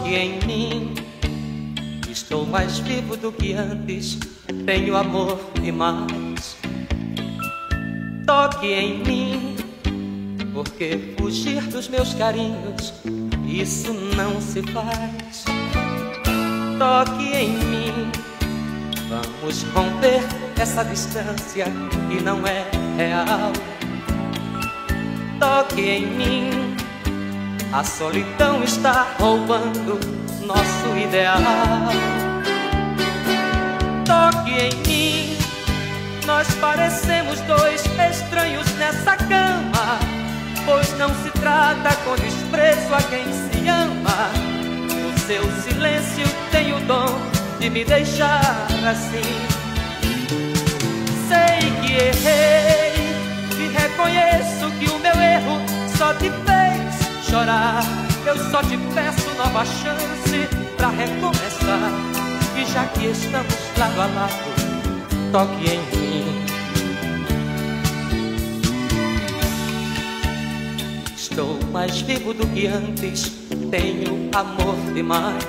Toque em mim, estou mais vivo do que antes, tenho amor demais. Toque em mim, porque fugir dos meus carinhos, isso não se faz. Toque em mim, vamos romper essa distância que não é real. Toque em mim, a solidão está roubando nosso ideal. Toque em mim, nós parecemos dois estranhos nessa cama, pois não se trata com desprezo a quem se ama. O seu silêncio tem o dom de me deixar assim. Sei que errei e reconheço que o meu erro só te fez chorar. Eu só te peço nova chance pra recomeçar. E já que estamos lado a lado, toque em mim. Estou mais vivo do que antes, tenho amor demais.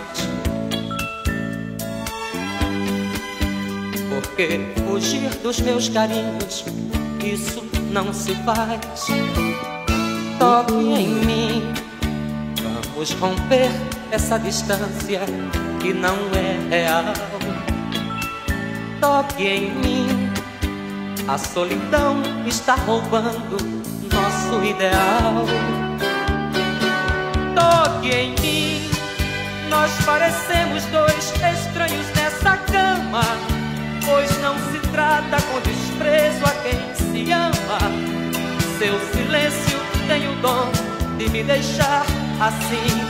Porque fugir dos meus carinhos, isso não se faz. Toque em mim, vamos romper essa distância que não é real. Toque em mim, a solidão está roubando nosso ideal. Toque em mim, nós parecemos dois estranhos nessa cama, pois não se trata com desprezo a quem se ama. Seu silêncio tem o dom de me deixar assim.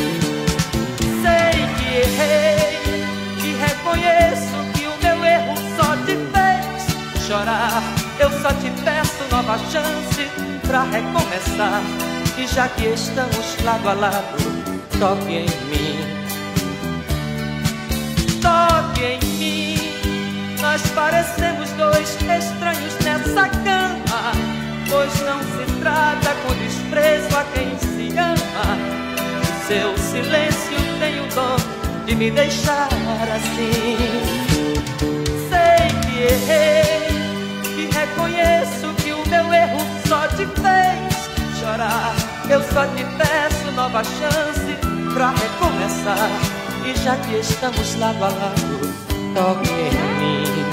Sei que errei e reconheço que o meu erro só te fez chorar. Eu só te peço nova chance pra recomeçar. E já que estamos lado a lado, toque em mim. Toque em mim, nós parecemos dois estranhos nessa cama, pois não se trata com desprezo a quem se ama. O seu silêncio tem o dom de me deixar assim. Sei que errei e reconheço que o meu erro só te fez chorar. Eu só te peço nova chance pra recomeçar. E já que estamos lado a lado, toque em mim.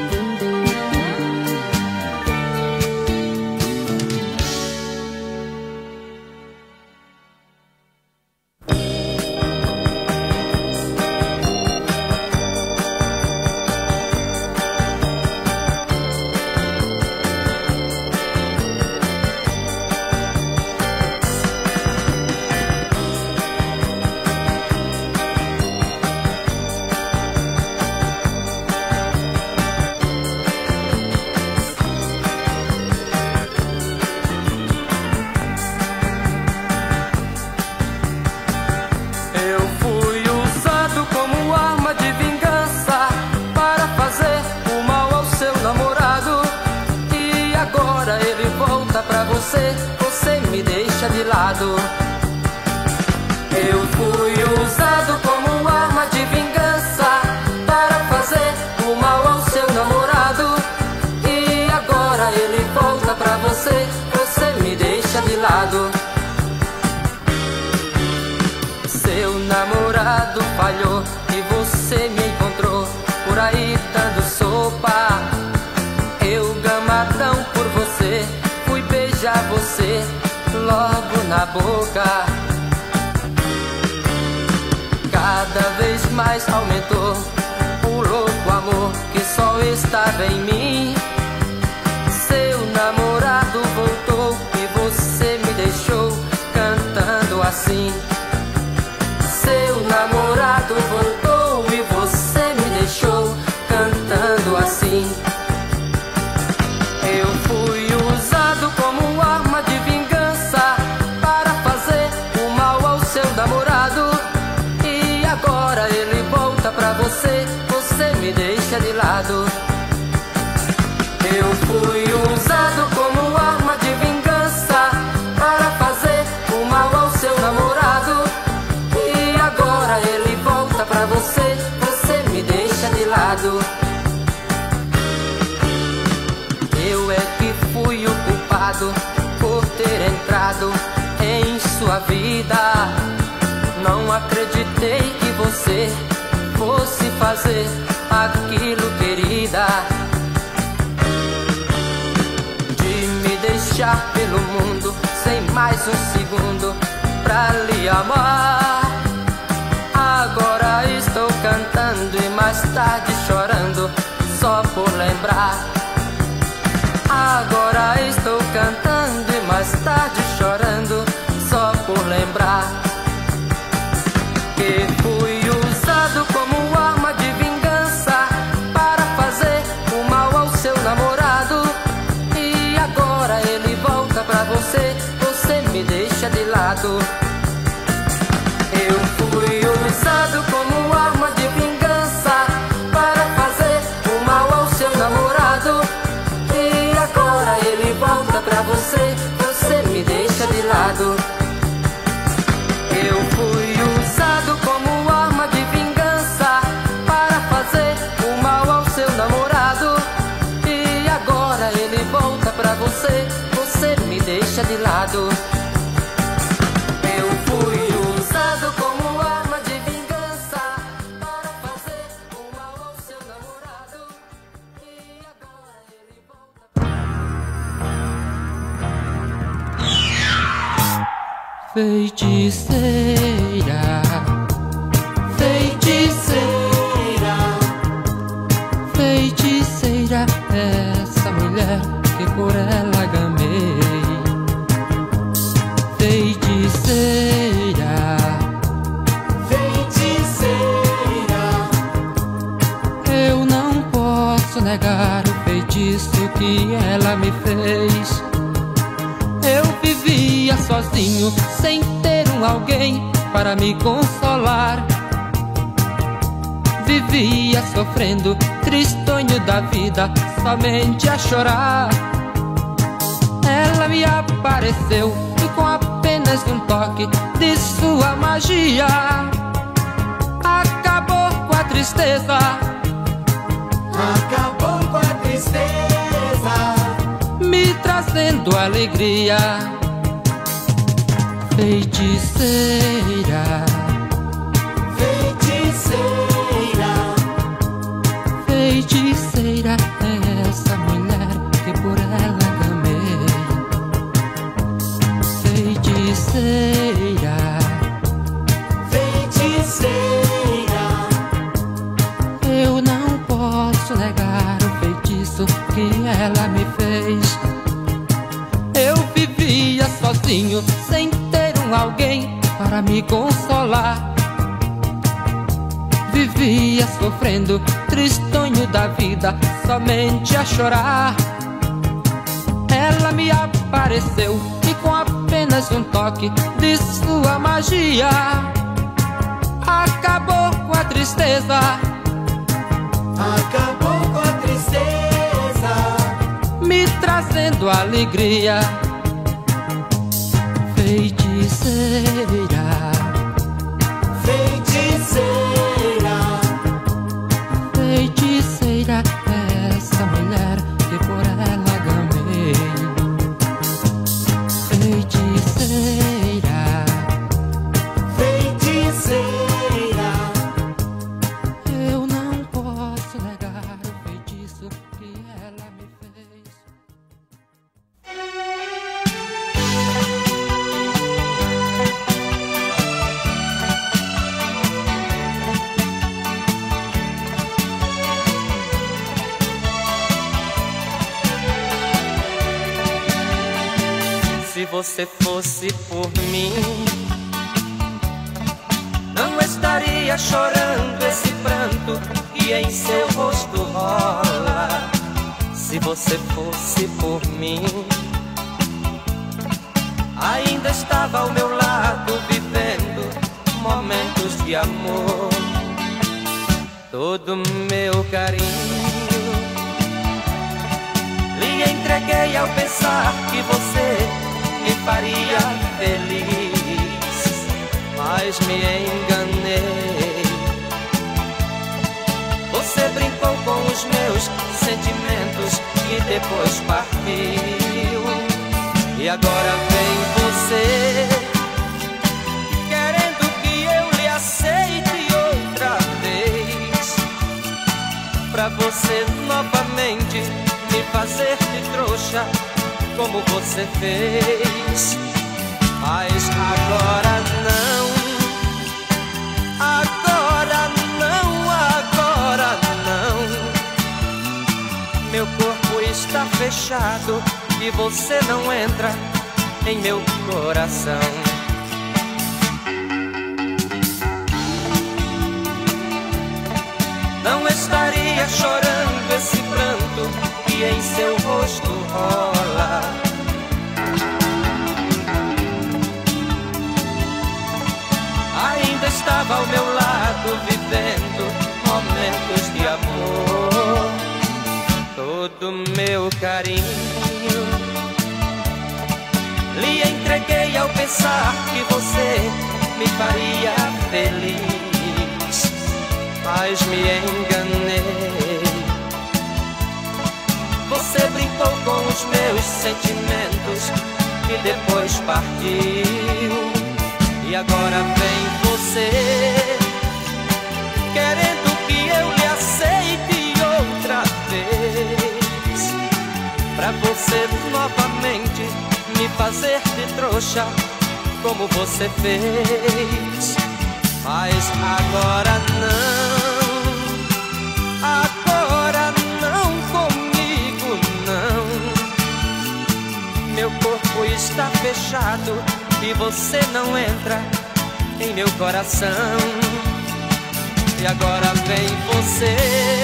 Você me deixa de lado. Eu fui usado como arma de vingança para fazer o mal ao seu namorado. E agora ele volta pra você, você me deixa de lado. Seu namorado falhou e você me encontrou por aí dando sopa. Eu gamadão por você, beijar você logo na boca. Cada vez mais aumentou o louco amor que só estava em mim. Seu namorado voltou e você me deixou cantando assim. Seu namorado voltou e você me deixou cantando assim. Eu fui usado como arma de vingança para fazer o mal ao seu namorado. E agora ele volta pra você, você me deixa de lado. Eu fui usado como arma de vingança para fazer o mal ao seu namorado. E agora obrigado por ter entrado em sua vida. Não acreditei que você fosse fazer aquilo, querida, de me deixar pelo mundo sem mais um segundo pra lhe amar. Agora estou cantando e mais tarde chorando só por lembrar. Agora estou cantando e mais tarde chorando só por lembrar que fui usado como arma de vingança para fazer o mal ao seu namorado. E agora ele volta pra você, você me deixa de lado. Eu fui usado como arma de vingança para fazer o mal ao seu namorado. E agora ele volta pra você, você me deixa de lado. Eu fui usado como arma de vingança para fazer o mal ao seu namorado. E agora ele volta pra você, você me deixa de lado. Eu fui usado como arma de vingança para fazer o mal ao seu namorado. E agora ele volta. Feiticeira, feiticeira, feiticeira, essa mulher que por ela gamei. Feiticeira, feiticeira, eu não posso negar o feitiço que ela me fez. Eu vivia sozinho, sem ter alguém para me consolar. Vivia sofrendo, tristonho da vida, somente a chorar. Ela me apareceu e com apenas um toque de sua magia acabou com a tristeza. Acabou com a tristeza, me trazendo alegria. Feiticeira, feiticeira, feiticeira, é essa mulher que por ela gamei. Feiticeira, feiticeira, eu não posso negar o feitiço que ela me fez. Eu vivia sozinho, sem ter alguém para me consolar. Vivia sofrendo, tristonho da vida, somente a chorar. Ela me apareceu e com apenas um toque de sua magia acabou com a tristeza. acabou com a tristeza, me trazendo alegria. Feiticeira, feiticeira, feiticeira, é essa mulher que por ela gamei. Feiticeira, feiticeira, eu não posso negar o feitiço que ela me fez. Se você fosse por mim, não estaria chorando esse pranto que em seu rosto rola. Se você fosse por mim, ainda estava ao meu lado vivendo momentos de amor. Todo meu carinho lhe entreguei ao pensar que você me faria feliz, mas me enganei. Você brincou com os meus sentimentos e depois partiu. E agora vem você, querendo que eu lhe aceite outra vez, pra você novamente me fazer de trouxa, como você fez. Mas agora não, agora não, agora não. Meu corpo está fechado e você não entra em meu coração. Não estaria chorando esse pranto que em seu rosto rola. Ainda estava ao meu lado vivendo momentos de amor. Todo meu carinho lhe entreguei ao pensar que você me faria feliz, mas me enganei. Você brincou com os meus sentimentos e depois partiu. E agora vem você, querendo que eu lhe aceite outra vez, pra você novamente me fazer de trouxa, como você fez. Mas agora não comigo não. Meu corpo está fechado e você não entra em meu coração. E agora vem você,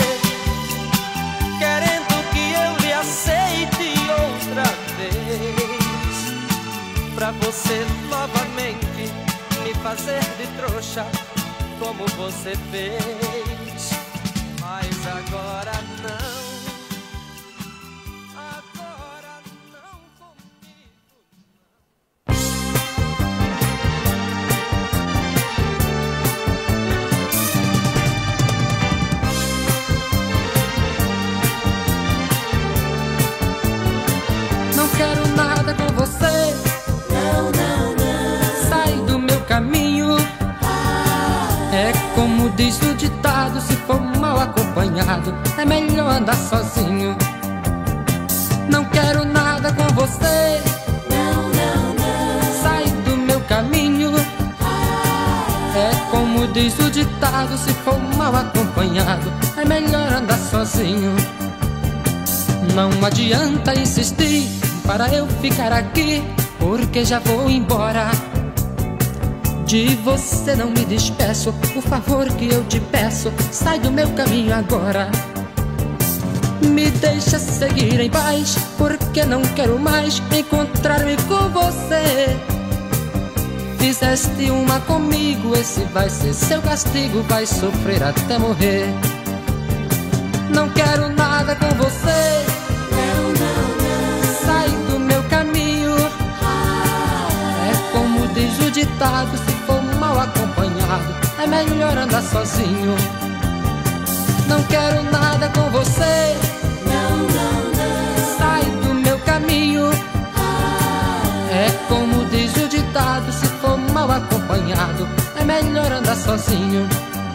querendo que eu lhe aceite outra vez, pra você novamente me fazer de trouxa, como você fez. Mas agora não. Não quero nada com você. Não, não, não. Sai do meu caminho. É como diz o ditado: se for mal acompanhado, é melhor andar sozinho. Não quero nada com você. Não, não, não. Sai do meu caminho. É como diz o ditado: se for mal acompanhado, é melhor andar sozinho. Não adianta insistir para eu ficar aqui, porque já vou embora. De você não me despeço, por favor que eu te peço, sai do meu caminho agora. Me deixa seguir em paz, porque não quero mais encontrar-me com você. Fizeste uma comigo, esse vai ser seu castigo, vai sofrer até morrer. Não quero nada com você. Não, não, não. Sai do meu caminho. É como diz o ditado: se for mal acompanhado, é melhor andar sozinho. Não quero nada com você. Não, não, não. Sai do meu caminho. É como diz o ditado: se for mal acompanhado, é melhor andar sozinho.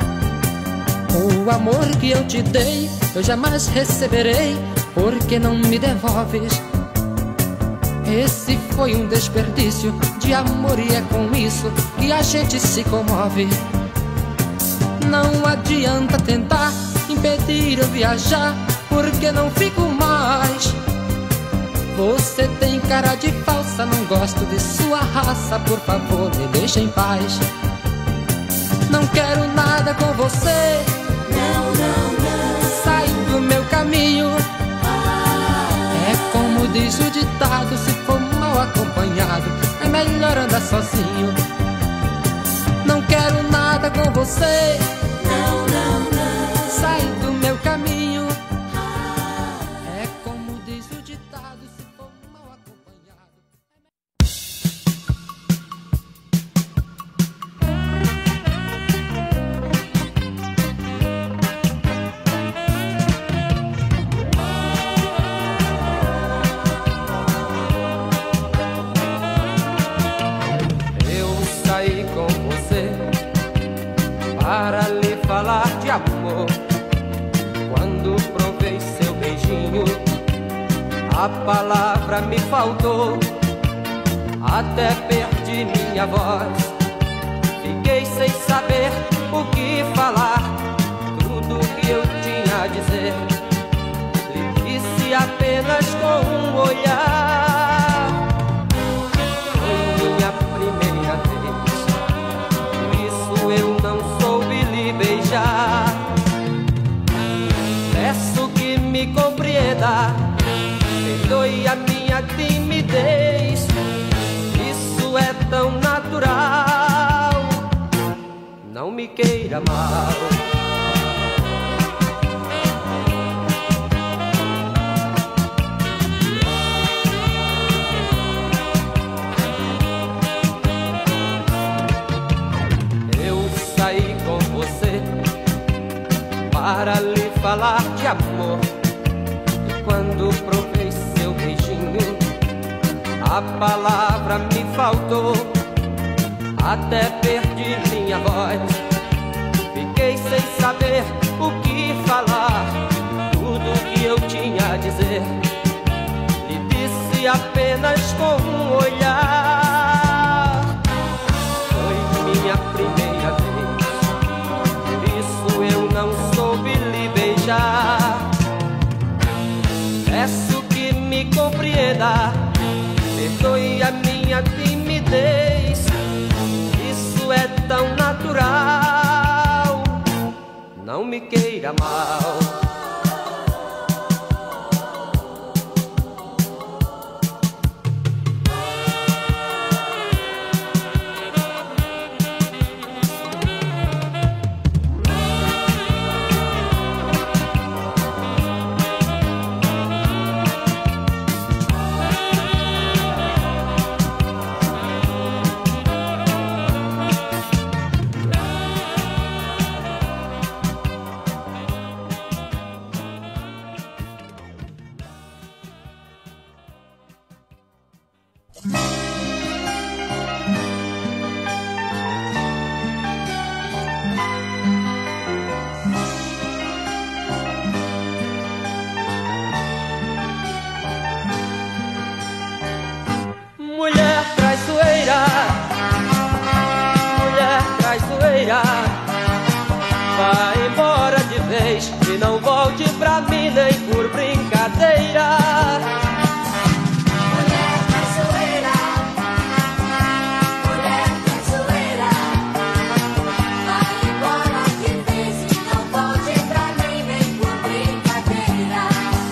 O amor que eu te dei, eu jamais receberei, porque não me devolves. Esse foi um desperdício de amor e é com isso que a gente se comove. Não adianta tentar impedir eu viajar, porque não fico mais. Você tem cara de falsa, não gosto de sua raça, por favor me deixa em paz. Não quero nada com você. Não, não, não. Sai do meu caminho. É como diz o ditado: se for mal acompanhado, é melhor andar sozinho. Não quero nada com você. Não, não, não. Sai do meu caminho. É como diz o ditado: se for mal acompanhado. A palavra me faltou, até perdi minha voz. Fiquei sem saber o que falar, tudo que eu tinha a dizer lhe disse apenas com um olhar. Foi minha primeira vez, por isso eu não soube lhe beijar. Peço que me compreenda, perdoe a minha timidez, isso é tão natural, não me queira mal. Eu saí com você para lhe falar de amor, e quando provei seu beijinho, a palavra me faltou, até perdi minha voz. Fiquei sem saber o que falar, tudo que eu tinha a dizer lhe disse apenas com um olhar. Foi minha primeira vez, por isso eu não soube lhe beijar. Peço que me compreenda, perdoe a minha timidez, isso é tão natural, não me queira mal. Mulher traiçoeira, mulher traiçoeira, vai embora de vez e não volte pra mim nem por brincadeira. Mulher traiçoeira, mulher traiçoeira, vai embora de vez e não volte pra mim nem por brincadeira.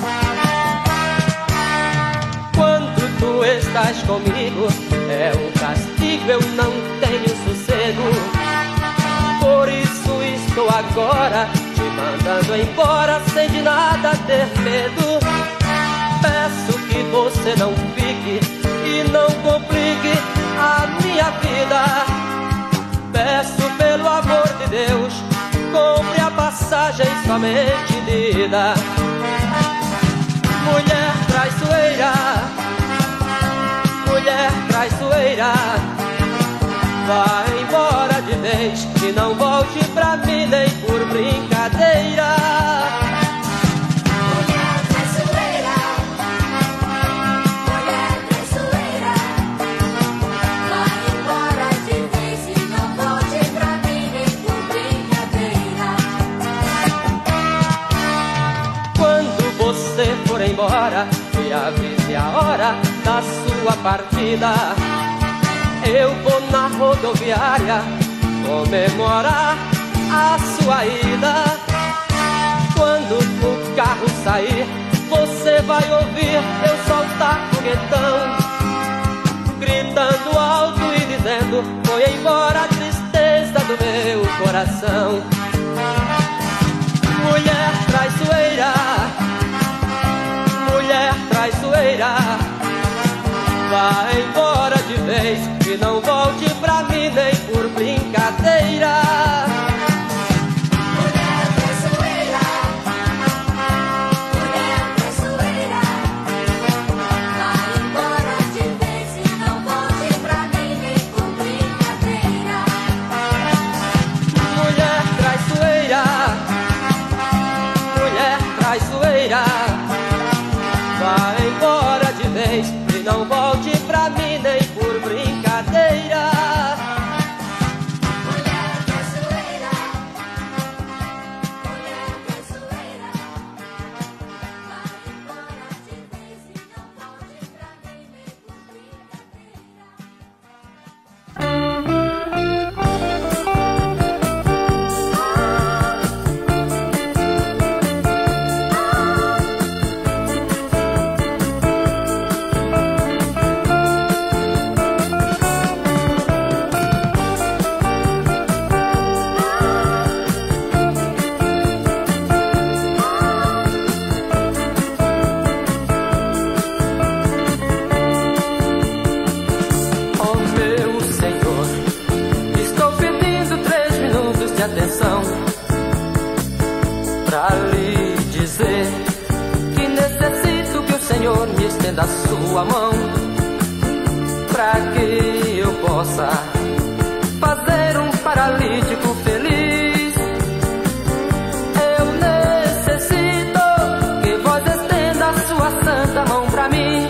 Quando tu estás comigo é um castigo, eu não tenho sossego. Por isso estou agora te mandando embora sem de nada ter medo. Peço que você não fique e não complique a minha vida. Peço pelo amor de Deus, compre a passagem somente de ida. Mulher traiçoeira, mulher traiçoeira, vai embora de vez e não volte pra mim nem por brincadeira. Mulher traiçoeira, mulher traiçoeira, vai embora de vez e não volte pra mim nem por brincadeira. Quando você for embora, me avise a hora da sua partida. Eu vou na rodoviária comemorar a sua ida. Quando o carro sair, você vai ouvir eu soltar foguetão, gritando alto e dizendo: foi embora a tristeza do meu coração. Mulher traiçoeira, mulher traiçoeira, vai embora de vez e não volte pra mim nem por brincadeira. Mulher traiçoeira, mulher traiçoeira, vai embora de vez e não volte pra mim nem por brincadeira. Mulher traiçoeira, mulher traiçoeira, vai embora estenda a sua mão, pra que eu possa fazer um paralítico feliz. Eu necessito que vós estenda a sua santa mão pra mim.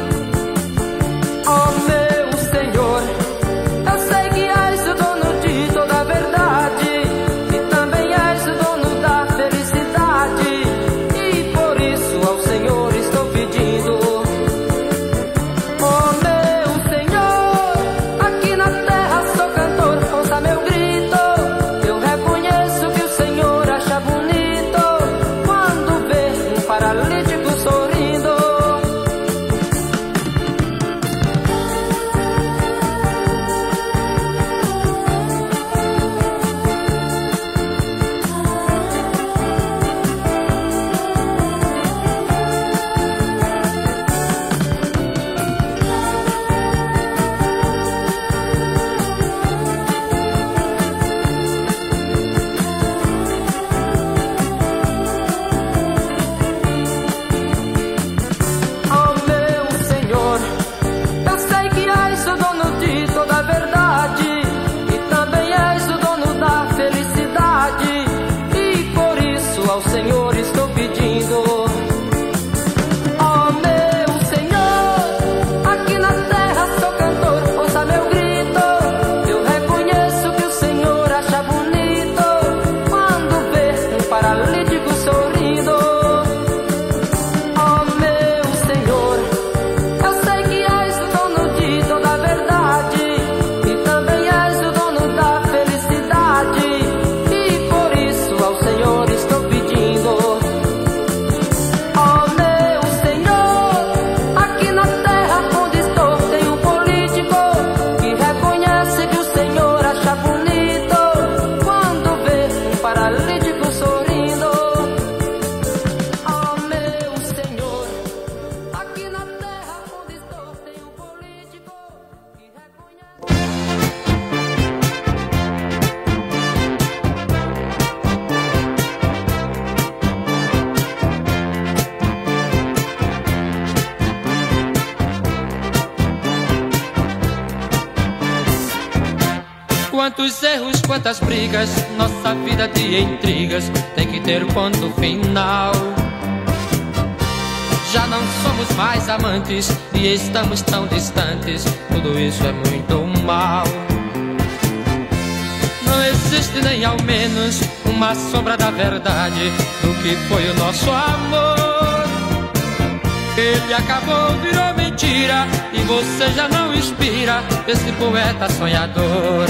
Ó meu Senhor, eu sei que és o dono de toda a verdade e também és o dono da felicidade, e por isso ao Senhor estou pedindo. Ó meu Senhor, aqui na terra sou cantor, ouça meu grito. Eu reconheço que o Senhor acha bonito quando vê um paralítico sorrindo. Ó meu Senhor, eu sei que és o dono de toda a verdade e também és o dono da felicidade, e por isso ao Senhor estou pedindo. Ó meu Senhor, aqui na terra sou cantor, ouça meu grito. Eu reconheço que o Senhor acha bonito quando vê um paralítico sorrindo. Ó meu Senhor, eu sei que és o dono de toda a verdade e também és o dono da felicidade, e por isso ao Senhor estou pedindo. Ó meu Senhor, aqui na terra onde estou tem um político que reconhece que o Senhor acha bonito quando vê um paralítico sorrindo. Ó meu Senhor, aqui na terra onde estou tem um político que reconhece. Quantos erros, quantas brigas, nossa vida de intrigas tem que ter ponto final. Já não somos mais amantes e estamos tão distantes, tudo isso é muito mal. Não existe nem ao menos uma sombra da verdade do que foi o nosso amor. Ele acabou, virou mentira e você já não inspira esse poeta sonhador.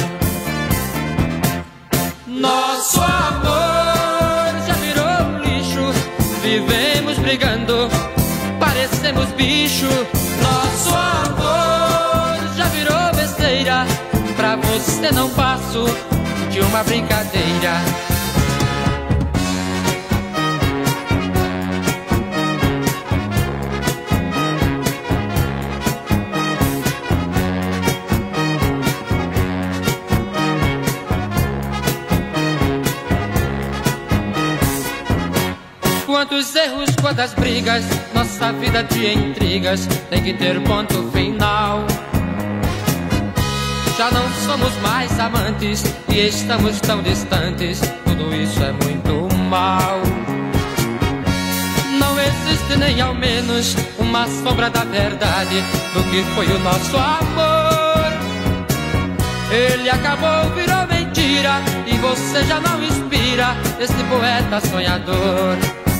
Nosso amor já virou um lixo, vivemos brigando, parecemos bicho. Nosso amor já virou besteira, pra você não passo de uma brincadeira. Quantos erros, quantas brigas, nossa vida de intrigas tem que ter ponto final. Já não somos mais amantes e estamos tão distantes, tudo isso é muito mal. Não existe nem ao menos uma sombra da verdade do que foi o nosso amor. Ele acabou, virou mentira e você já não inspira esse poeta sonhador.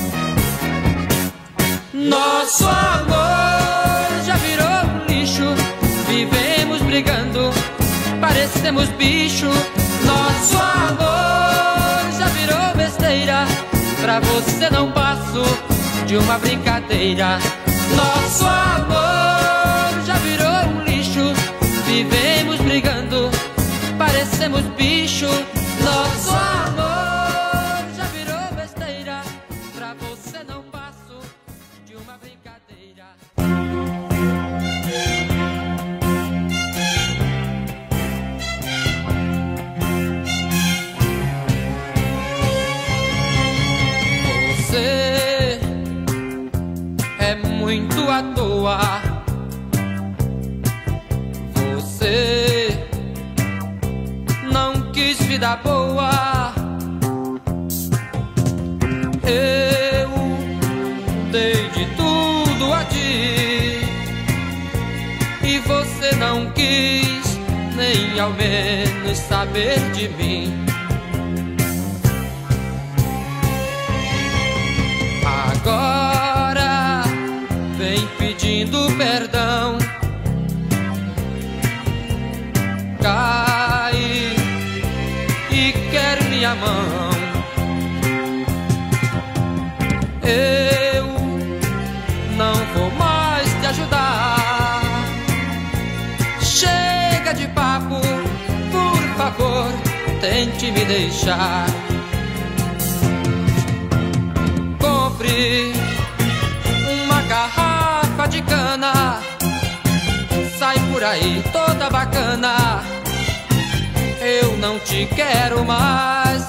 Nosso amor já virou um lixo, vivemos brigando, parecemos bicho. Nosso amor já virou besteira, pra você não passo de uma brincadeira. Nosso amor já virou um lixo, vivemos brigando, parecemos bicho. Nosso amor já virou besteira, pra você não passo de uma brincadeira. Você é muito à toa, vida boa. Eu dei de tudo a ti e você não quis nem ao menos saber de mim. Agora vem pedindo perdão, cai e quer minha mão. Eu não vou mais te ajudar. Chega de papo, por favor, tente me deixar. Compre uma garrafa de cana, sai por aí toda bacana. Eu não te quero mais.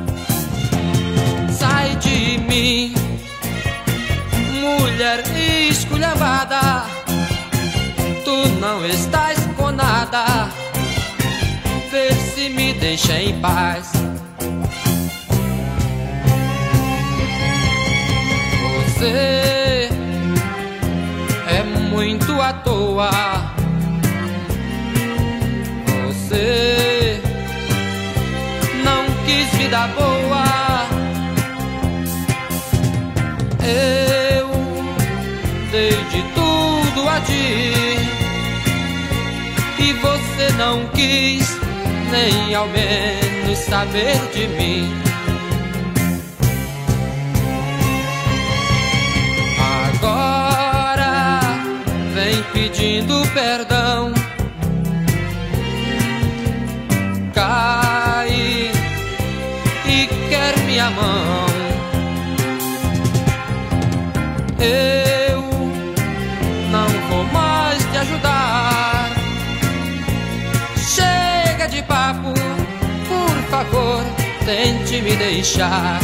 Sai de mim, mulher esculhambada. Tu não estás com nada, vê se me deixa em paz. Você é muito à toa. Você não quis vida boa. Eu dei de tudo a ti e você não quis nem ao menos saber de mim. Agora vem pedindo perdão, cai e quer minha mão. Eu não vou mais te ajudar. Chega de papo, por favor, tente me deixar.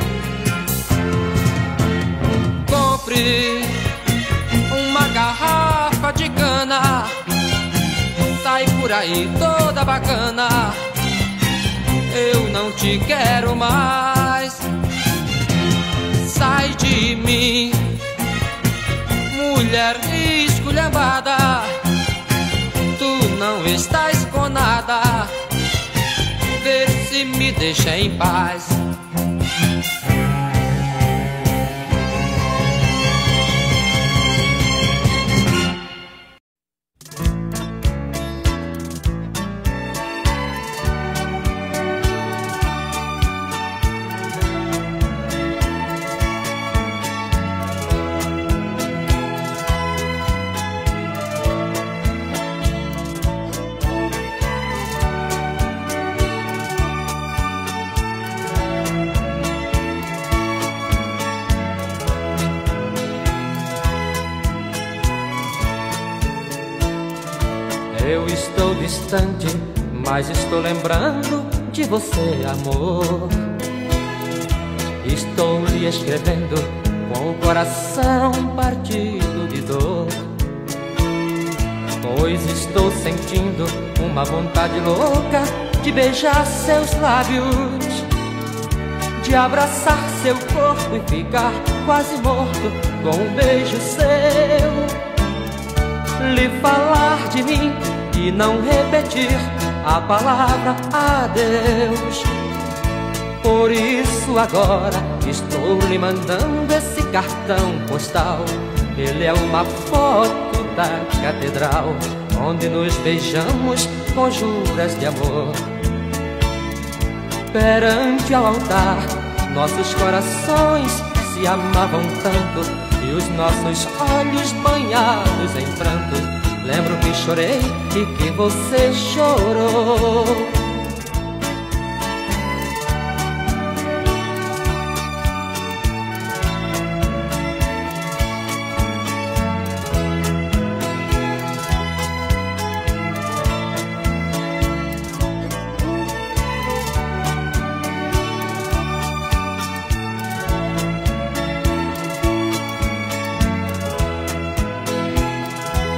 Compre uma garrafa de cana, sai por aí toda bacana. Eu não te quero mais. Sai de mim, mulher esculhambada. Tu não estás com nada, vê se me deixa em paz. Eu estou distante, mas estou lembrando de você, amor. Estou lhe escrevendo com o coração partido de dor, pois estou sentindo uma vontade louca de beijar seus lábios, de abraçar seu corpo e ficar quase morto com um beijo seu. Lhe falar de mim e não repetir a palavra adeus. Por isso agora estou lhe mandando esse cartão postal. Ele é uma foto da catedral, onde nos beijamos com juras de amor. Perante ao altar, nossos corações se amavam tanto, e os nossos olhos banhados em pranto. Lembro que chorei e que você chorou.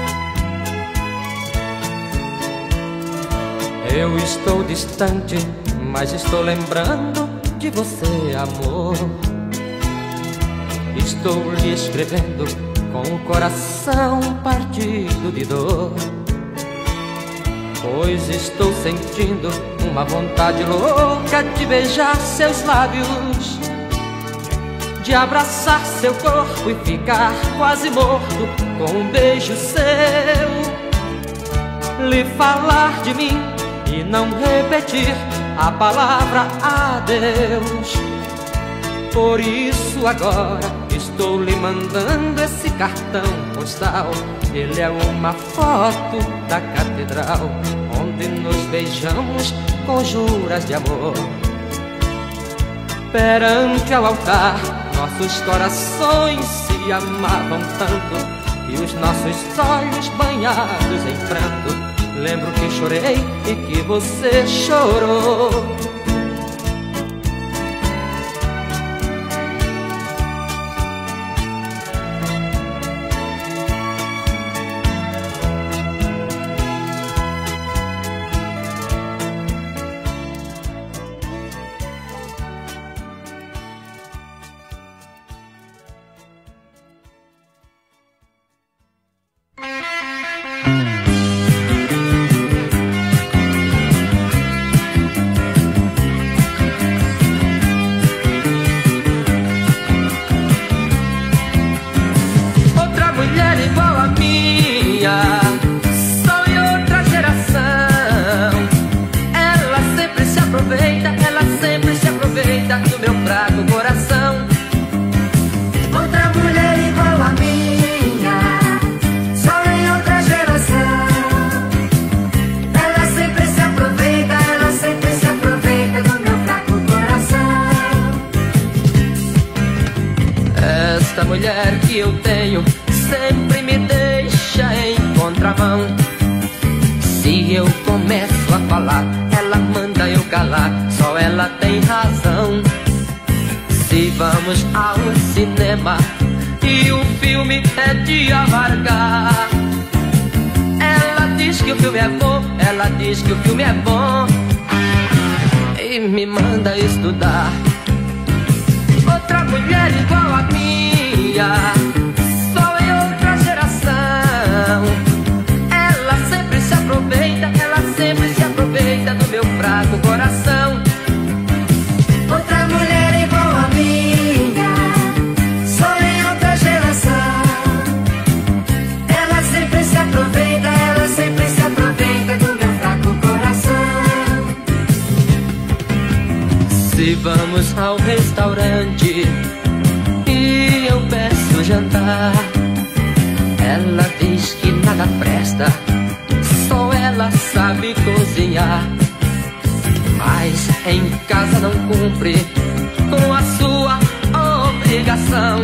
Eu estou distante, mas estou lembrando de você, amor. Estou lhe escrevendo com o coração partido de dor, pois estou sentindo uma vontade louca de beijar seus lábios, de abraçar seu corpo e ficar quase morto com um beijo seu, lhe falar de mim e não repetir a palavra adeus. Por isso agora estou lhe mandando esse cartão postal. Ele é uma foto da catedral, onde nos beijamos com juras de amor. Perante ao altar, nossos corações se amavam tanto, e os nossos olhos banhados em pranto. Lembro que chorei e que você chorou. Mulher que eu tenho sempre me deixa em contramão. Se eu começo a falar, ela manda eu calar, só ela tem razão. Se vamos ao cinema e o filme é de amargar, ela diz que o filme é bom, ela diz que o filme é bom e me manda estudar. Outra mulher igual a minha, só em outra geração. Ela sempre se aproveita, ela sempre se aproveita do meu fraco coração. Outra mulher igual a minha, só em outra geração. Ela sempre se aproveita, ela sempre se aproveita do meu fraco coração. Se vamos ao restaurante e eu peço jantar, ela diz que nada presta, só ela sabe cozinhar. Mas em casa não cumpre com a sua obrigação.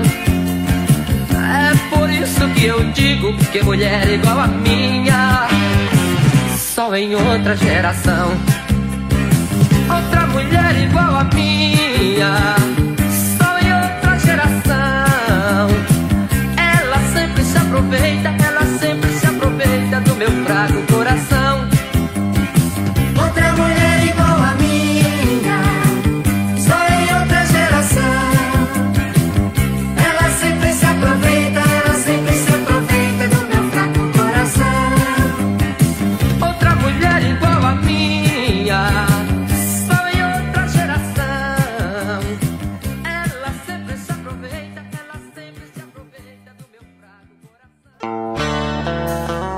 É por isso que eu digo que mulher igual a minha, só em outra geração. Outra mulher igual a minha, só em outra geração. Ela sempre se aproveita, ela sempre se aproveita do meu fraco coração. Outra mulher igual a minha, só em outra geração. Ela sempre se aproveita, ela sempre se aproveita do meu fraco coração. Outra mulher igual a minha, só em outra geração. Ela sempre se aproveita, ela sempre se aproveita do meu fraco coração.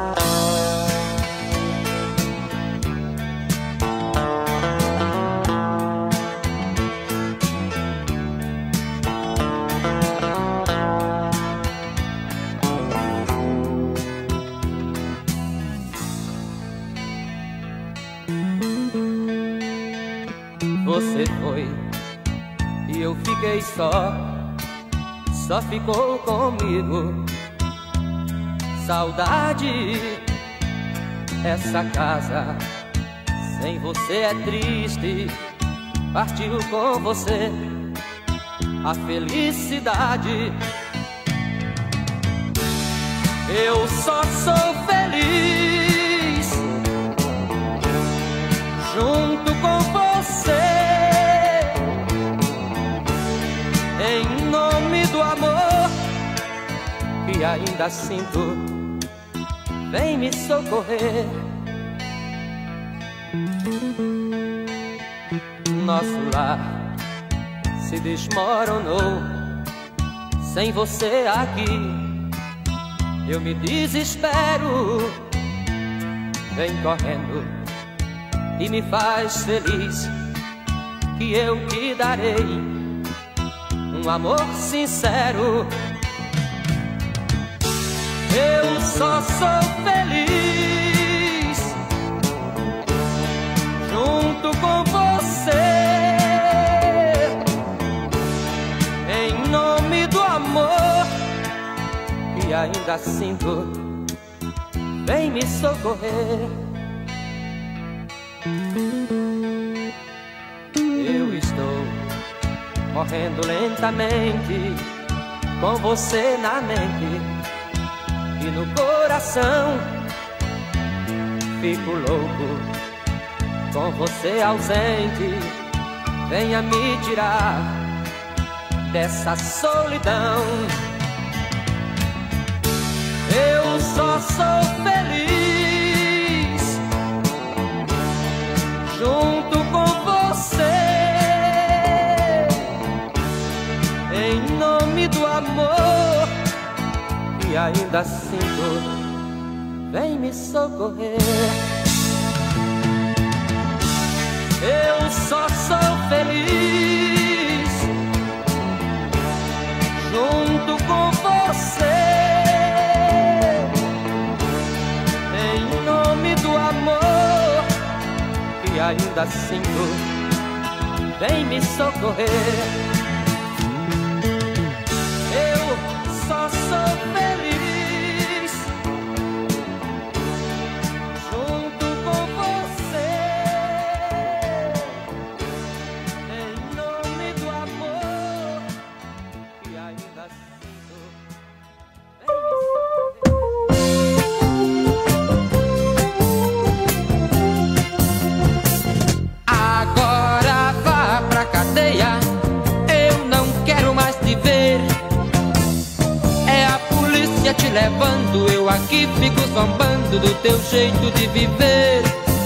Você foi e eu fiquei só ficou comigo saudade. Essa casa sem você é triste, partiu com você a felicidade. Eu só sou feliz junto com você. ainda sinto, vem me socorrer. Nosso lar se desmoronou sem você aqui. Eu me desespero, vem correndo e me faz feliz, que eu te darei um amor sincero. Eu só sou feliz junto com você, em nome do amor que ainda sinto, vem me socorrer. Eu estou morrendo lentamente, com você na mente e no coração. Fico louco com você ausente, venha me tirar dessa solidão. Eu só sou feliz junto com você, em nome do amor que ainda sinto, vem me socorrer. Eu só sou feliz junto com você, em nome do amor que ainda sinto, vem me socorrer. Eu só sou feliz junto com você, em nome do amor que ainda sinto, vem me socorrer. Agora vá pra cadeia, eu não quero mais te ver. É a polícia te levando, eu aqui fico zombando do teu jeito de viver.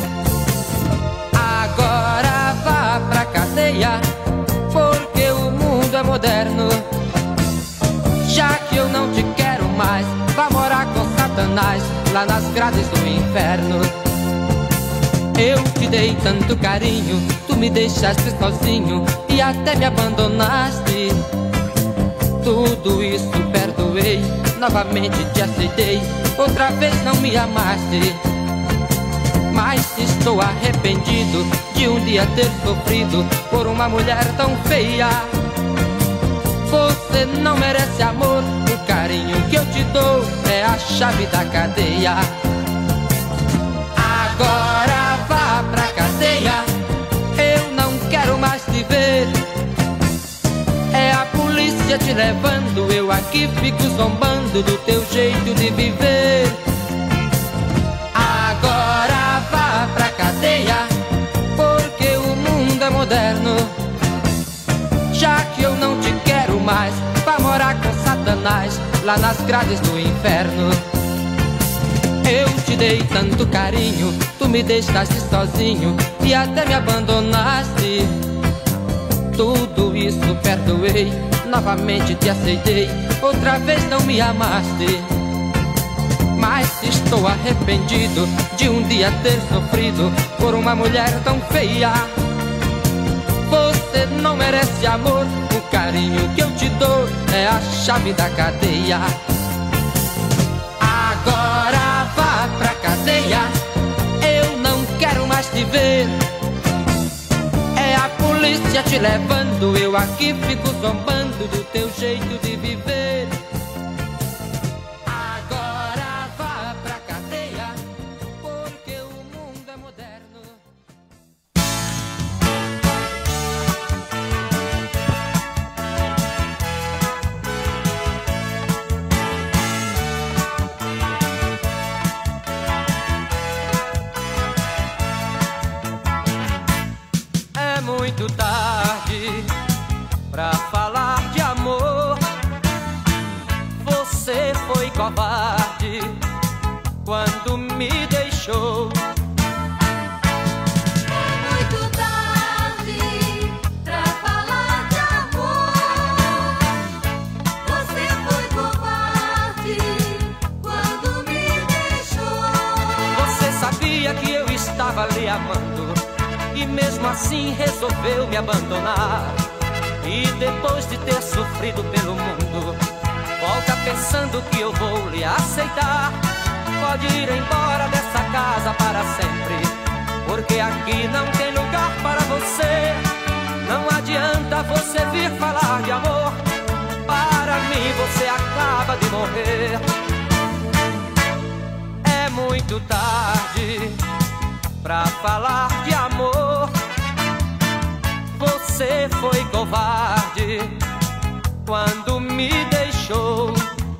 Agora vá pra cadeia, porque o mundo é moderno. Já que eu não te quero mais, vá morar com Satanás lá nas grades do inferno. Eu te dei tanto carinho, tu me deixaste sozinho e até me abandonaste. Tudo isso perdoei, novamente te aceitei, outra vez não me amaste. Mas estou arrependido de um dia ter sofrido por uma mulher tão feia. Você não merece amor, o carinho que eu te dou é a chave da cadeia. Agora vá pra cadeia, eu não quero mais te ver. É a polícia te levando, eu aqui fico zombando do teu jeito de viver. Agora vá pra cadeia, porque o mundo é moderno. Já que eu não te quero mais, vá morar com Satanás lá nas grades do inferno. Eu te dei tanto carinho, tu me deixaste sozinho e até me abandonaste. Tudo isso perdoei, novamente te aceitei, outra vez não me amaste. Mas estou arrependido de um dia ter sofrido por uma mulher tão feia. Você não merece amor, o carinho que eu te dou é a chave da cadeia. Agora vá pra cadeia, eu não quero mais te ver. É a polícia te levando, eu aqui fico zombando do teu jeito de viver. Agora vá pra cadeia, porque o mundo é moderno. É muito tarde pra falar de amor. me deixou. Que eu estava lhe amando e mesmo assim resolveu me abandonar. E depois de ter sofrido pelo mundo, volta pensando que eu vou lhe aceitar. Pode ir embora dessa casa para sempre, porque aqui não tem lugar para você. Não adianta você vir falar de amor, para mim você acaba de morrer. É muito tarde pra falar de amor. Você foi covarde quando me deixou.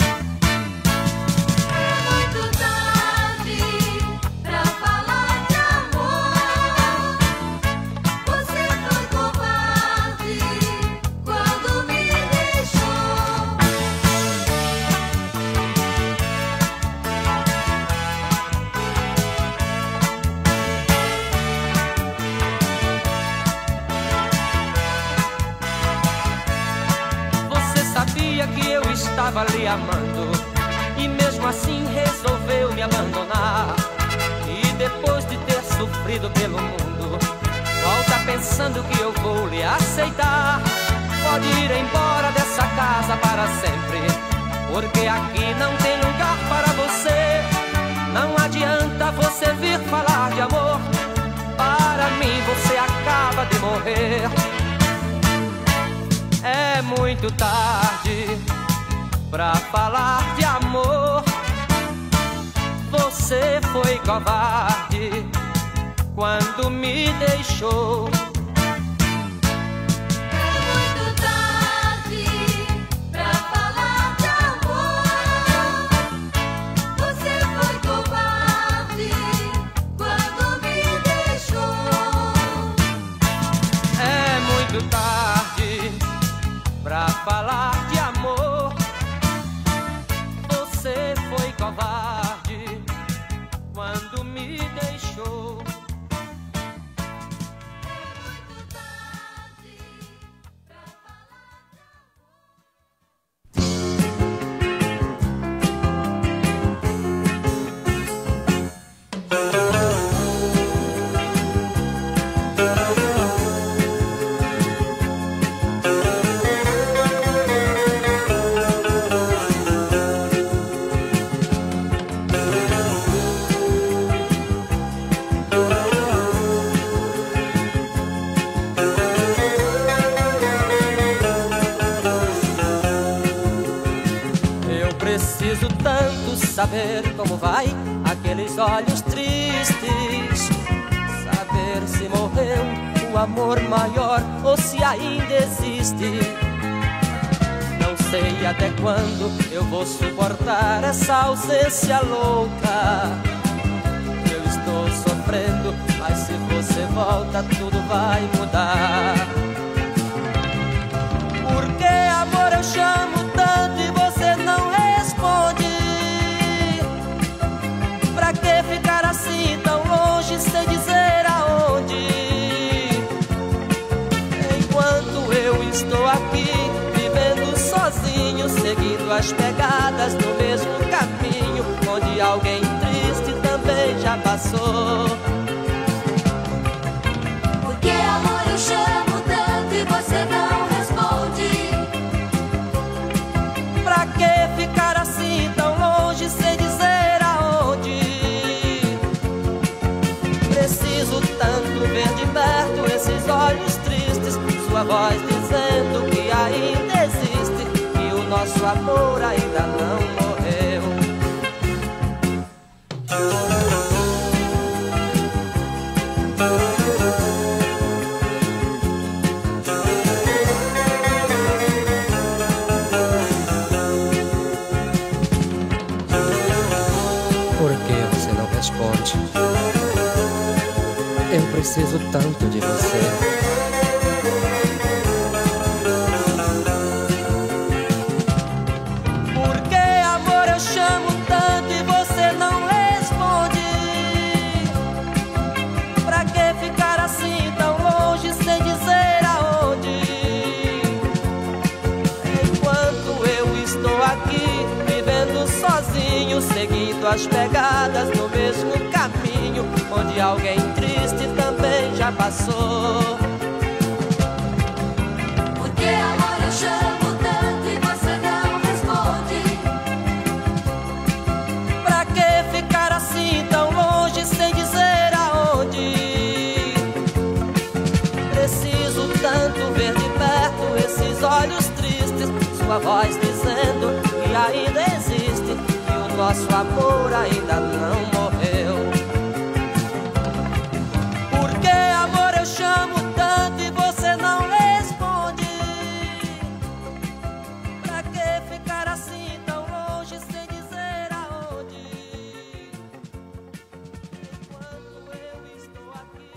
É muito tarde pra falar de amor. Você foi covarde quando me deixou. Que eu estava lhe amando e mesmo assim resolveu me abandonar. E depois de ter sofrido pelo mundo, volta pensando que eu vou lhe aceitar. Pode ir embora dessa casa para sempre, porque aqui não tem lugar para você. Não adianta você vir falar de amor, para mim você acaba de morrer. É muito tarde pra falar de amor. Você foi covarde quando me deixou. É muito tarde pra falar de amor. Você foi covarde quando me deixou. É muito tarde pra falar de amor. Você foi covarde quando me deixou. Preciso tanto saber como vai aqueles olhos tristes, saber se morreu o amor maior ou se ainda existe. Não sei até quando eu vou suportar essa ausência louca. Eu estou sofrendo, mas se você volta tudo vai mudar. Porque amor eu chamo tanto e você não responde. Pra que ficar assim tão longe sem dizer aonde? Enquanto eu estou aqui vivendo sozinho, seguindo as pegadas do mesmo caminho, onde alguém triste também já passou. Porque amor eu chamo tanto e você não responde. Pra que ficar assim tão longe sem dizer aonde? Preciso tanto ver de perto esses olhos tristes, sua voz dizendo que ainda existe, que o nosso amor ainda não morreu. Por que você não responde? Eu preciso tanto de você. Por que amor eu chamo tanto e você não responde? suas pegadas no mesmo caminho onde alguém triste também já passou. Por que, amor, eu chamo tanto e você não responde? Pra que ficar assim tão longe sem dizer aonde? Preciso tanto ver de perto esses olhos tristes, sua voz dizendo que ainda existe, que o nosso amor ainda não morreu. Por que, amor, eu chamo tanto e você não responde? Pra que ficar assim tão longe sem dizer aonde? Enquanto eu estou aqui.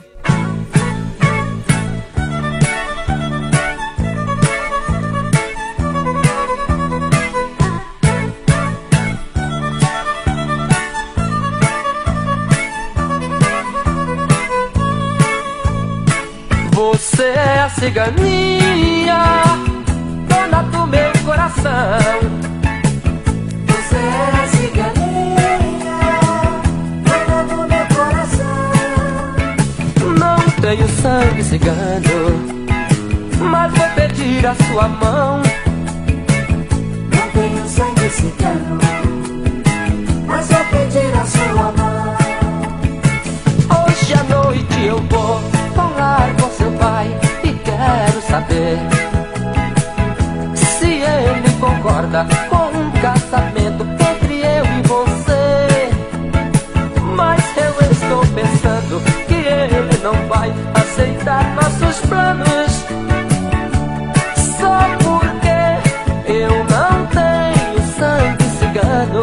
Você é a ciganinha, dona do meu coração. Você é a ciganinha, dona do meu coração. Não tenho sangue cigano, mas vou pedir a sua mão. Não tenho sangue cigano, mas vou pedir a sua mão. Hoje à noite eu vou falar com seu pai e quero saber se ele concorda com um casamento entre eu e você. Mas eu estou pensando que ele não vai aceitar nossos planos, só porque eu não tenho sangue cigano.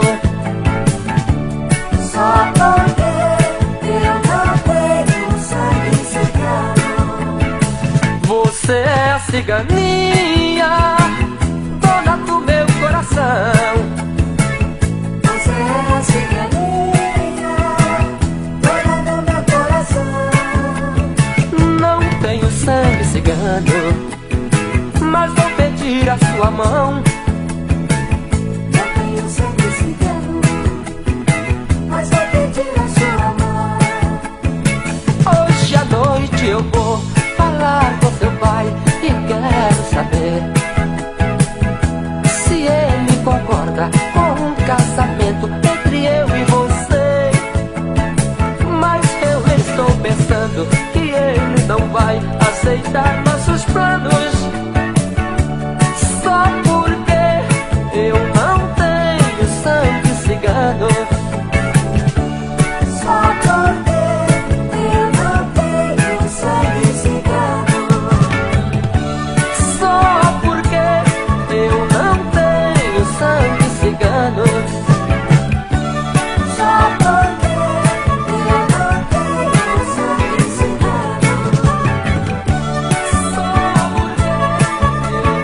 Só porque eu não tenho sangue cigano. Você é a ciganinha, dona do meu coração. Você é a ciganinha, dona do meu coração. Não tenho sangue cigano, mas vou pedir a sua mão. Não tenho sangue cigano, mas vou pedir a sua mão. Hoje à noite eu vou falar com seu pai e quero saber se ele concorda com um casamento entre eu e você. Mas eu estou pensando que ele não vai aceitar nossos planos, só porque eu não tenho sangue cigano. Só porque eu não tenho sangue cigano. Só porque eu não tenho sangue cigano. Só porque eu não tenho sangue cigano. Só porque eu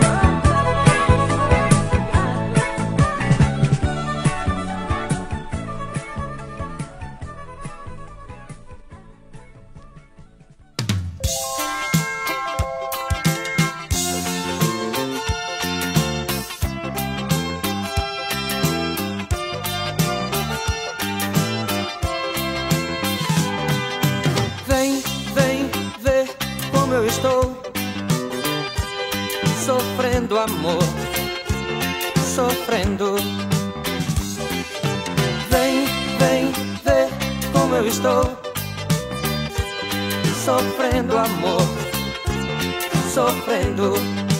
Vem, vem ver como eu estou sofrendo, amor, sofrendo. Vem, vem ver como eu estou sofrendo, amor, sofrendo.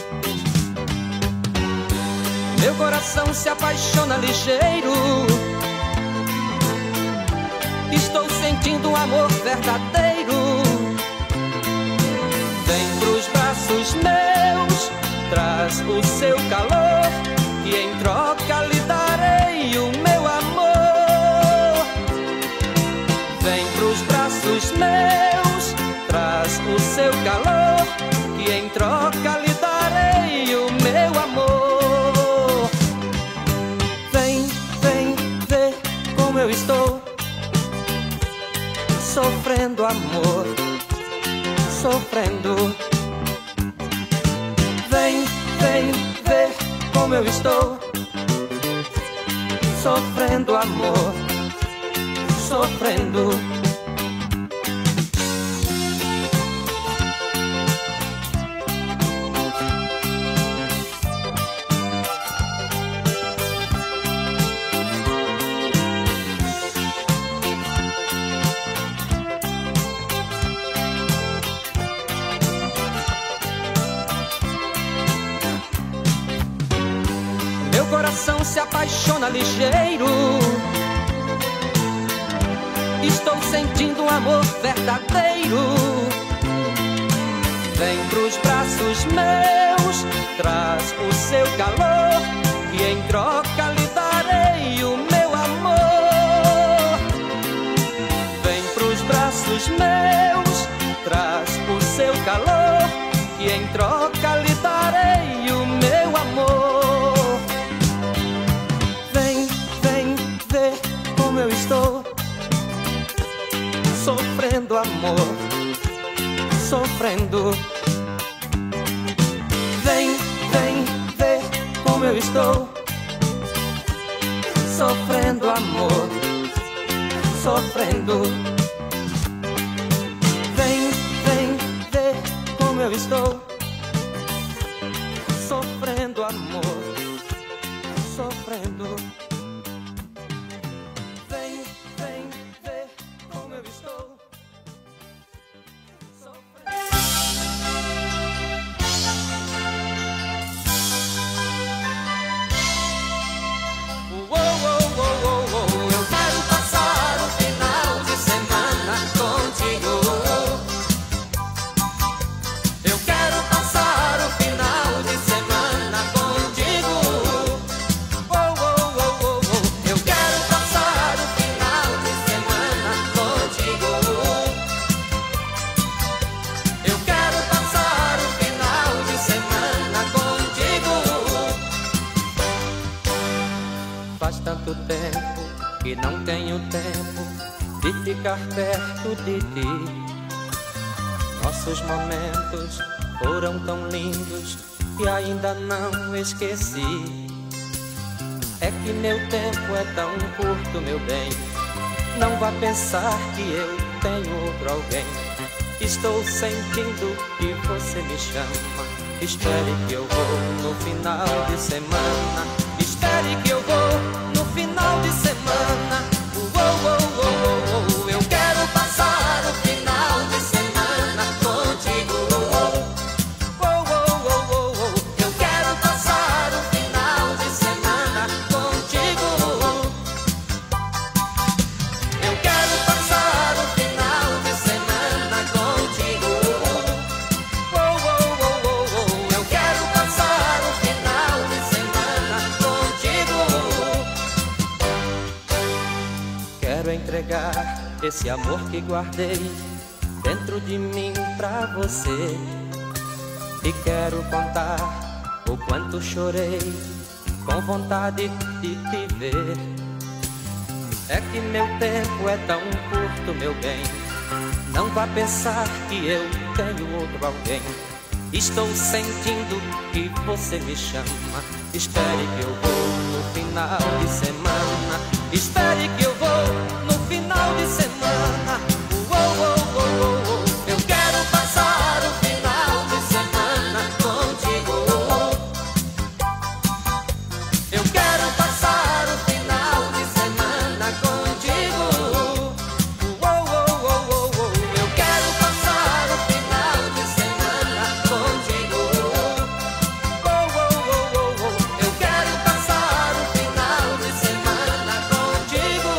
Meu coração se apaixona ligeiro, estou sentindo um amor verdadeiro. Vem pros braços meus, traz o seu calor, e em troca lhe darei o meu amor. Vem pros braços meus, traz o seu calor, e em troca lhe darei o meu amor. Vem, vem ver como eu estou sofrendo, amor, sofrendo. Vem, vem ver como eu estou sofrendo amor, sofrendo. Meu coração se apaixona ligeiro. Estou sentindo um amor verdadeiro. Vem pros braços meus, traz o seu calor, e em troca lhe darei o meu amor. Vem pros braços meus, traz o seu calor, e em troca lhe darei o meu amor. Vem, vem ver como eu estou, sofrendo amor, sofrendo. Vem, vem ver como eu estou, sofrendo amor, sofrendo. Vem, vem ver como eu estou, sofrendo amor, sofrendo. Vem, vem ver como eu estou, sofrendo. Eu quero passar o final de semana contigo. Eu quero passar o final de semana contigo. Eu quero passar o final de semana contigo. Eu quero passar o final de semana contigo. Faz tanto tempo que não tenho tempo de ficar perto de ti. Nossos momentos foram tão lindos que ainda não esqueci. É que meu tempo é tão curto, meu bem. Não vá pensar que eu tenho outro alguém. Estou sentindo que você me chama. Espere que eu vou no final de semana. Espere que eu vou no final de semana. Eu quero passar o final de semana contigo. Eu quero passar o final de semana contigo. Eu quero passar o final de semana contigo. Eu quero passar o final de semana contigo. Quero entregar esse amor que guardei dentro de mim pra você. E quero contar o quanto chorei com vontade de te ver. É que meu tempo é tão curto, meu bem. Não vá pensar que eu tenho outro alguém. Estou sentindo que você me chama. Espere que eu vou no final de semana. Espere que eu vou no final de semana. Eu quero passar o final de semana contigo. Eu quero passar o final de semana contigo. Eu quero passar o final de semana contigo. Eu quero passar o final de semana contigo.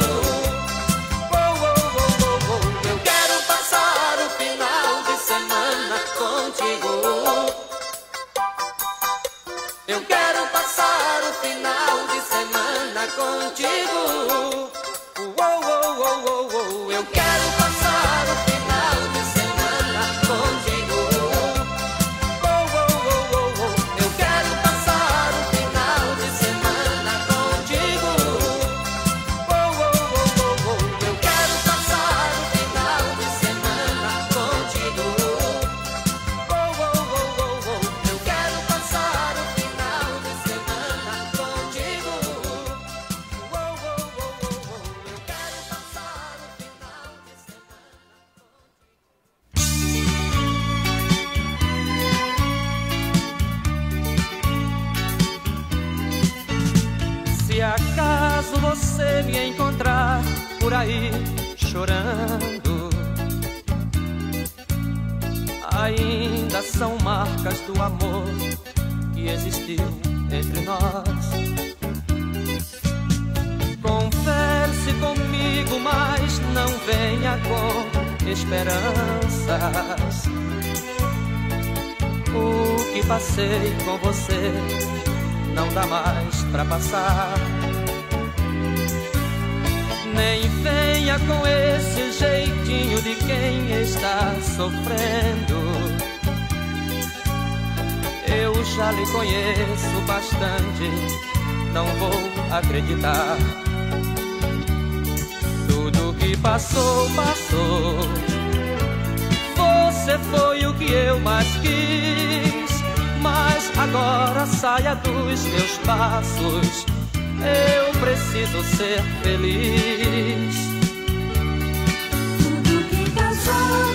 Eu quero passar o final de semana contigo. Eu quero passar o final de semana contigo. Eu quero passar o final de semana contigo. Eu quero passar o final de semana contigo. Eu quero passar o final de semana contigo. Eu quero passar o final de semana contigo. aí chorando. Ainda são marcas do amor que existiu entre nós. Converse comigo, mas não venha com esperanças. O que passei com você não dá mais pra passar. Nem venha com esse jeitinho de quem está sofrendo. Eu já lhe conheço bastante, não vou acreditar. Tudo que passou, passou. Você foi o que eu mais quis, mas agora saia dos meus passos. Eu preciso ser feliz. Tudo que passou,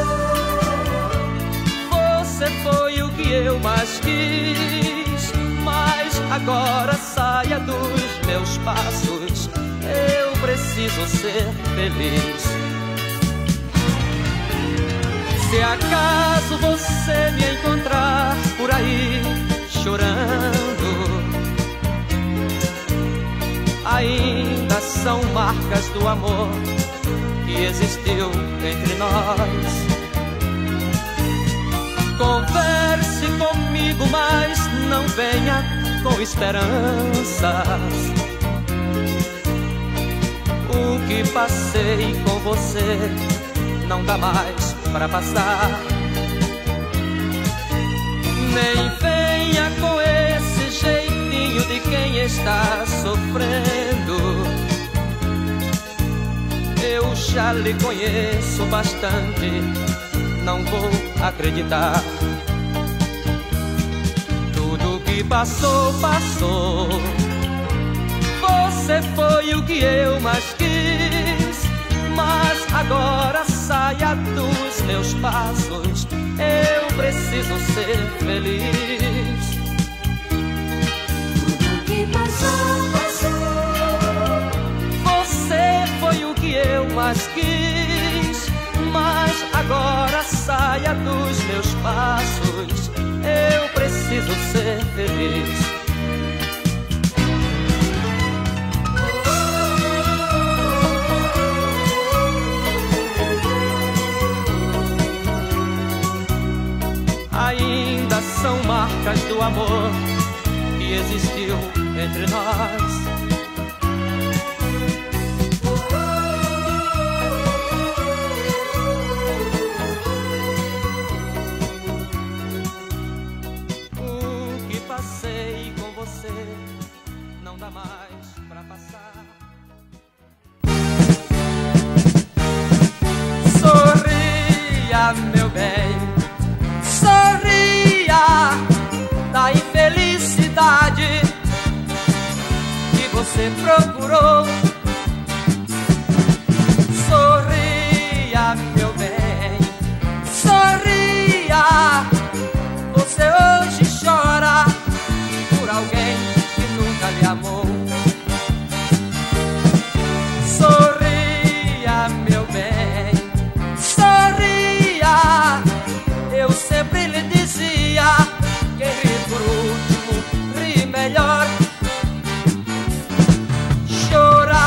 passou. Você foi o que eu mais quis, mas agora saia dos meus passos. Eu preciso ser feliz. Se acaso você me encontrar por aí chorando, ainda são marcas do amor que existiu entre nós. Converse comigo, mas não venha com esperanças. O que passei com você não dá mais pra passar. Nem venha com esse jeitinho de quem está sofrendo. Eu já lhe conheço bastante, não vou acreditar. Tudo que passou, passou. Você foi o que eu mais quis, mas agora saia dos meus passos. Eu preciso ser feliz. Tudo que passou, passou. Você foi o que eu mais quis, mas agora saia dos meus passos. Eu preciso ser feliz. Ainda são marcas do amor que existiu entre nós. O que passei com você não dá mais pra passar. Sorria, meu bem, sorria da infelicidade que você procurou. Sorria, meu bem, sorria. Você hoje chora por alguém que nunca lhe amou. Sorria, meu bem, sorria. Eu sempre lhe dizia: quem ri por último, ri melhor. Chorar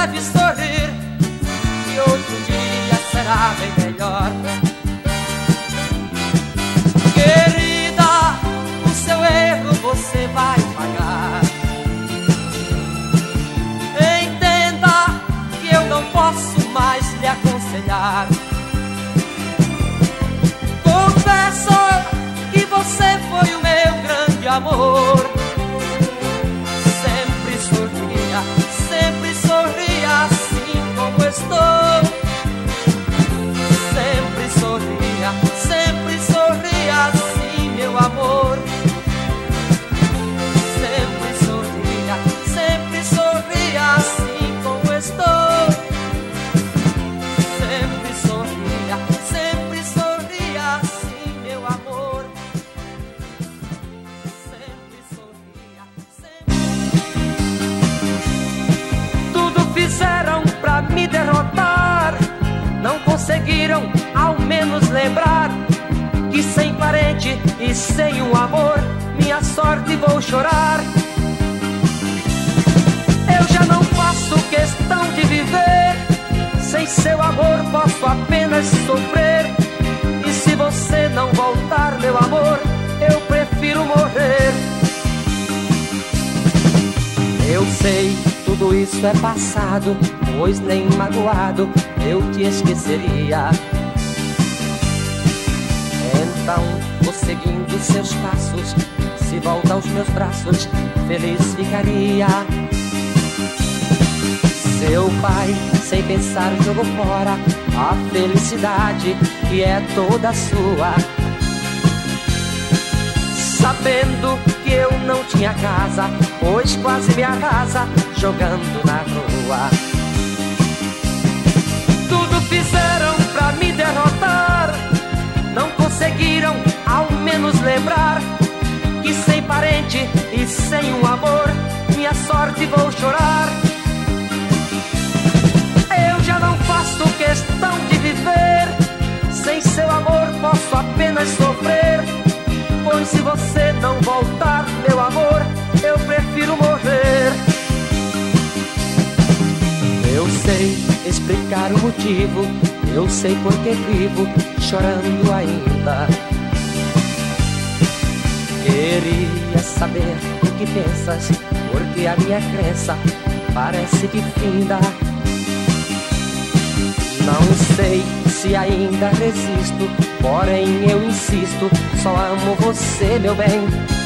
deve sorrir, que outro dia será bem melhor. Querida, o seu erro você vai pagar. Entenda que eu não posso mais lhe aconselhar. Confesso que você foi o meu grande amor. Sempre sorria assim como estou. Sempre sorria assim, meu amor. Sempre sorria assim como estou. Sempre sorria assim, meu amor. Sempre sorria, Tudo fizeram pra me derrotar, não conseguiram ao menos lembrar que sem parente e sem um amor, minha sorte vou chorar. Eu já não faço questão de viver, sem seu amor posso apenas sofrer. E se você não voltar, meu amor, eu prefiro morrer. Eu sei, tudo isso é passado, pois nem magoado eu te esqueceria. Então, vou seguindo seus passos, se volta aos meus braços, feliz ficaria. Seu pai, sem pensar, jogou fora a felicidade que é toda sua. Sabendo que eu não tinha casa, pois quase me arrasa jogando na rua. Tudo fizeram pra me derrotar, não conseguiram ao menos lembrar que sem parente e sem um amor, minha sorte vou chorar. Eu já não faço questão de viver, sem seu amor posso apenas sofrer. Pois se você não voltar, meu amor, eu prefiro morrer. Eu sei explicar o motivo, eu sei por que vivo chorando ainda. Queria saber o que pensas, porque a minha crença parece que finda. Não sei se ainda resisto, porém eu insisto, só amo você, meu bem.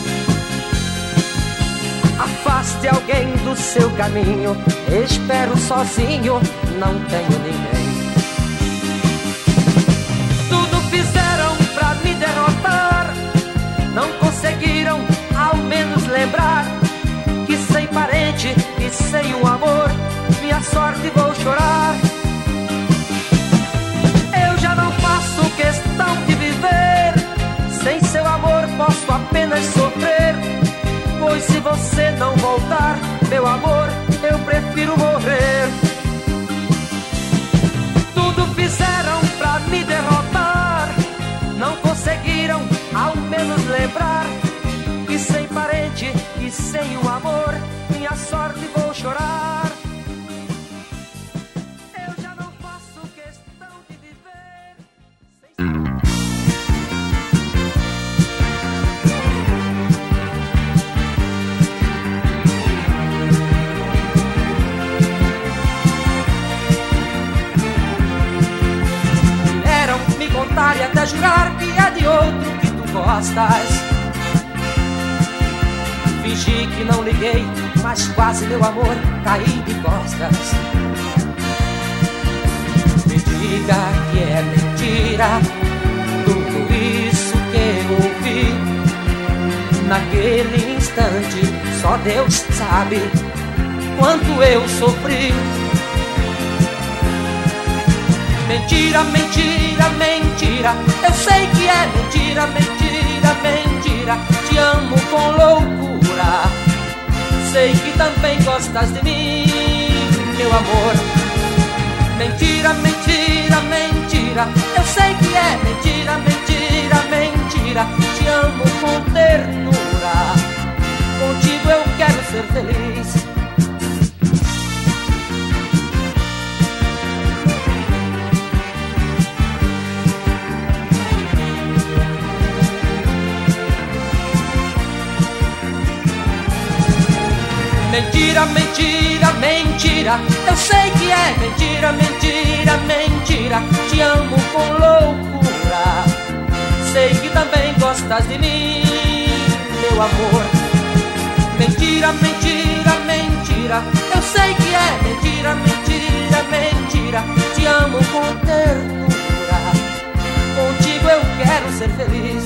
Afaste alguém do seu caminho, espero sozinho, não tenho ninguém. Tudo fizeram pra me derrotar, não conseguiram ao menos lembrar que sem parente e sem um amor, minha sorte vou chorar. Eu já não faço questão de viver, sem seu amor posso apenas sofrer. Pois se você não voltar, meu amor, eu prefiro morrer. Tudo fizeram pra me derrotar, não conseguiram ao menos lembrar que sem parente e sem um amor, minha sorte vou chorar. Eu já não faço questão de viver sem... contar e até jurar que é de outro que tu gostas. Fingi que não liguei, mas quase, meu amor, caí de costas. Me diga que é mentira tudo isso que eu ouvi. Naquele instante só Deus sabe quanto eu sofri. Mentira, mentira, mentira, eu sei que é mentira, mentira, mentira. Te amo com loucura, sei que também gostas de mim, meu amor. Mentira, mentira, mentira, eu sei que é mentira, mentira, mentira. Te amo com ternura, contigo eu quero ser feliz. Mentira, mentira, mentira, eu sei que é mentira, mentira, mentira. Te amo com loucura, sei que também gostas de mim, meu amor. Mentira, mentira, mentira, eu sei que é mentira, mentira, mentira. Te amo com ternura, contigo eu quero ser feliz.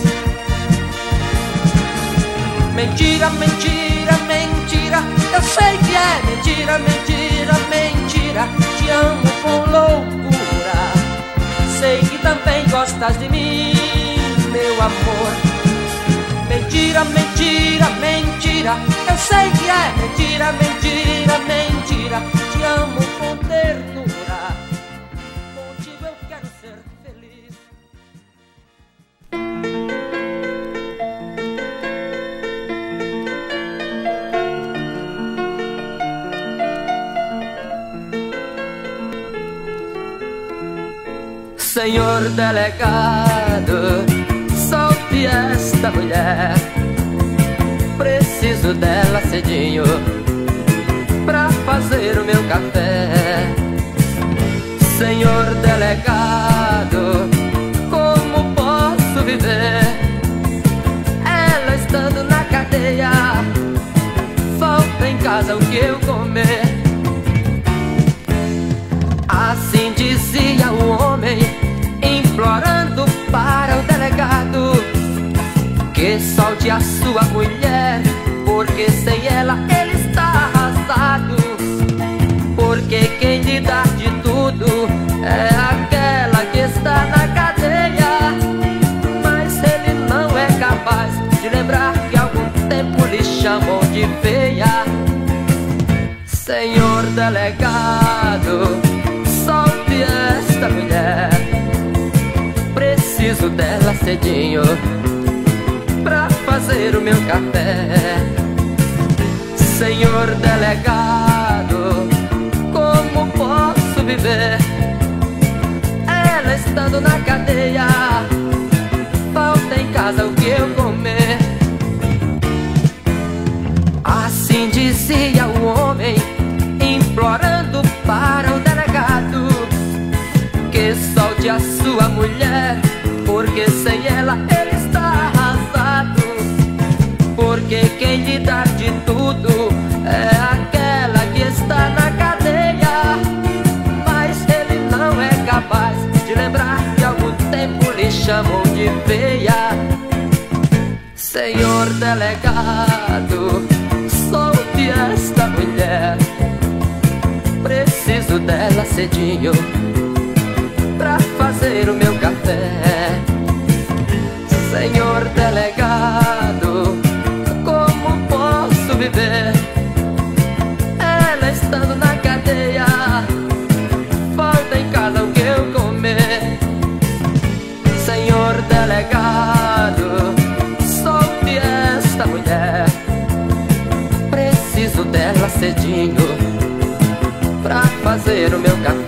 Mentira, mentira, mentira, eu sei que é mentira, mentira, mentira. Te amo com loucura, sei que também gostas de mim, meu amor. Mentira, mentira, mentira, eu sei que é mentira, mentira, mentira. Te amo com ternura, contigo eu quero ser feliz. Senhor delegado, solte esta mulher. Preciso dela cedinho pra fazer o meu café. Senhor delegado, como posso viver? Ela estando na cadeia, falta em casa o que eu comer. Assim dizia o homem, implorando para o delegado que solte a sua mulher, porque sem ela ele está arrasado. Porque quem lhe dá de tudo é aquela que está na cadeia, mas ele não é capaz de lembrar que há algum tempo lhe chamou de feia. Senhor delegado, solte esta mulher. Preciso dela cedinho pra fazer o meu café. Senhor delegado, como posso viver? Ela estando na cadeia, falta em casa o que eu comer. Assim dizia o homem, implorando para o delegado que solte a sua mulher, porque sem ela ele está arrasado. Porque quem lhe dá de tudo é aquela que está na cadeia, mas ele não é capaz de lembrar que há algum tempo lhe chamou de feia. Senhor delegado, solte esta mulher. Preciso dela cedinho pra fazer o meu café. Senhor delegado, como posso viver? Ela estando na cadeia, falta em casa o que eu comer. Senhor delegado, solte esta mulher. Preciso dela cedinho pra fazer o meu café.